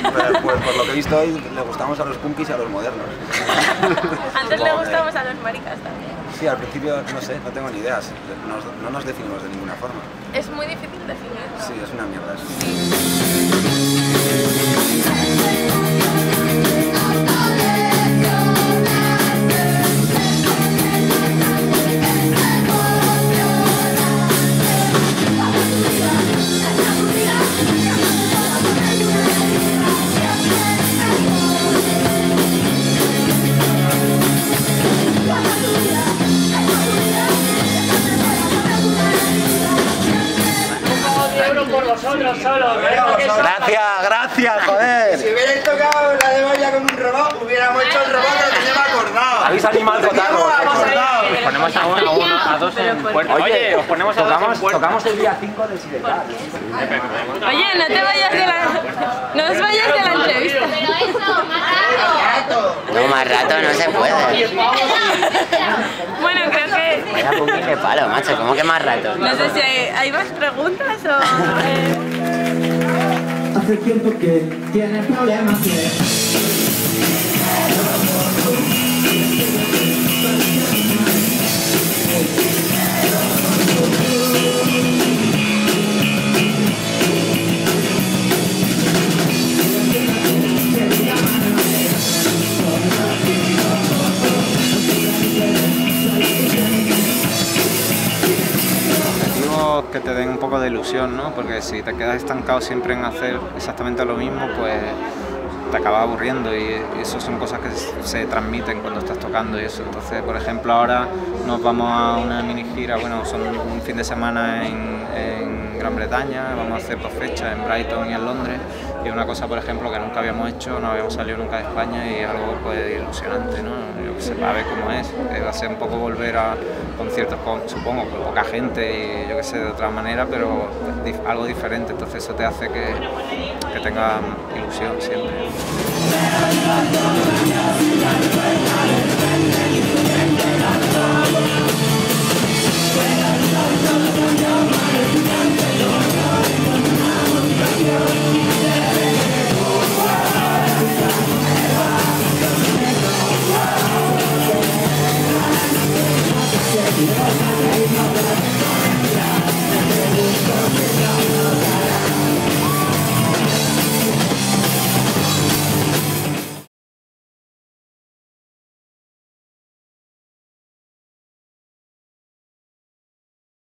Pero, pues por lo que he visto hoy le gustamos a los punkis y a los modernos. Antes le gustamos a los maricas también. Sí, al principio no sé, no tengo ni ideas. No nos definimos de ninguna forma. Es muy difícil definirlo. Sí, es una mierda. Por vosotros solo. Gracias, joder. Si hubierais tocado la de Vaya con un robot, hubiéramos hecho el robot, lo teníamos acordado. Habéis animado el cotarro. Os ponemos a uno, a dos en puerta. Oye, os ponemos a dos en puerta. Tocamos el día 5 de Sidecar. Oye, no te vayas de la... No os vayas de la entrevista. Pero eso, más rato. No, más rato no se puede. Bueno, creo que... Vaya punky de palo, macho, ¿cómo que más rato? No sé si hay más preguntas o... Hace tiempo que tiene problemas. Que te den un poco de ilusión, ¿no? Porque si te quedas estancado siempre en hacer exactamente lo mismo, pues te acabas aburriendo y eso son cosas que se transmiten cuando estás tocando y eso. Entonces, por ejemplo, ahora nos vamos a una mini gira, bueno, son un fin de semana en Gran Bretaña, vamos a hacer 2 fechas en Brighton y en Londres, y una cosa, por ejemplo, que nunca habíamos hecho, no habíamos salido nunca de España y algo pues ilusionante, ¿no? Yo que sé, para ver cómo es, va a ser un poco volver a conciertos con, supongo, con poca gente y yo que sé, de otra manera, pero algo diferente, entonces eso te hace que tenga ilusión siempre.